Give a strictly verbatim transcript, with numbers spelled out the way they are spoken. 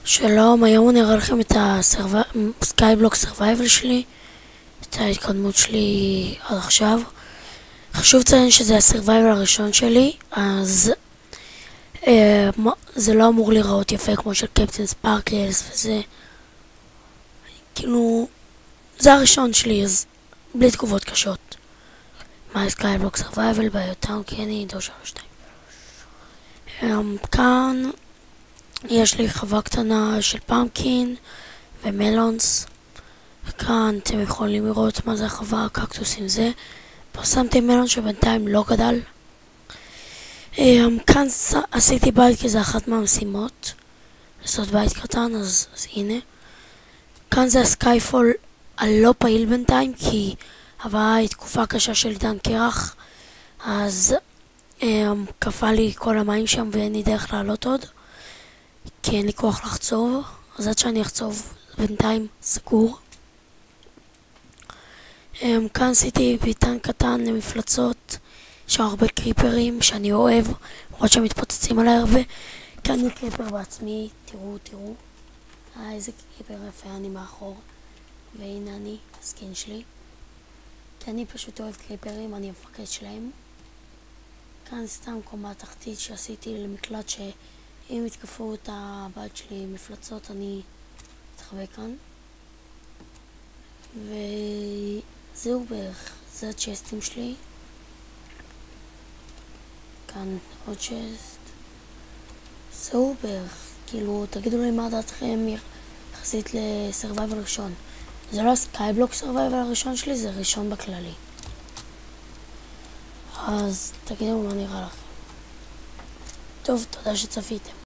שלום, היום אני אראה לכם את הסקייבלוק סרווייבל שלי, את ההתקדמות שלי עד עכשיו. חשוב לציין שזה הסרווייבל הראשון שלי, אז אה, זה לא אמור להיראות יפה כמו של קפטן ספארקלס וזה. כאילו, זה הראשון שלי, אז בלי תגובות קשות. מה סקייבלוק סרווייבל ביוטאון קני דו שלוש שתיים. כאן יש לי חווה קטנה של פמפקין ומלונס. כאן אתם יכולים לראות מה זה החווה, הקקטוס עם זה. פה שמתי מלון שבינתיים לא גדל. כאן עשיתי בית כי זה אחת מהמשימות לעשות בית קטן, אז, אז הנה. כאן זה הסקייפול הלא פעיל בינתיים כי עברה היא תקופה קשה של עידן קרח, אז קפא לי כל המים שם ואין לי דרך לעלות עוד כי אין לי כוח לחצוב, אז עד שאני אחצוב בינתיים סגור. כאן עשיתי ביתן קטן למפלצות, יש שם הרבה קריפרים שאני אוהב, למרות שהם מתפוצצים עליי הרבה. כאן אני קריפר בעצמי, תראו, תראו. אה, איזה קריפר יפה אני מאחור. והנה אני, הסקין שלי. כי אני פשוט אוהב קריפרים, אני המפקד שלהם. כאן סתם קומה תחתית שעשיתי למקלט שאם יתקפו את הבית שלי מפלצות אני אתחבא כאן. וזהו בערך, זה הצ'סטים שלי. כאן עוד צ'סט. זהו בערך, כאילו תגידו לי מה דעתכם יחסית לסרווייבל ראשון. זה לא הסקייבלוק סרווייבל הראשון שלי, זה ראשון בכללי. אז תגידו מה נראה לכם. טוב, תודה שצפיתם.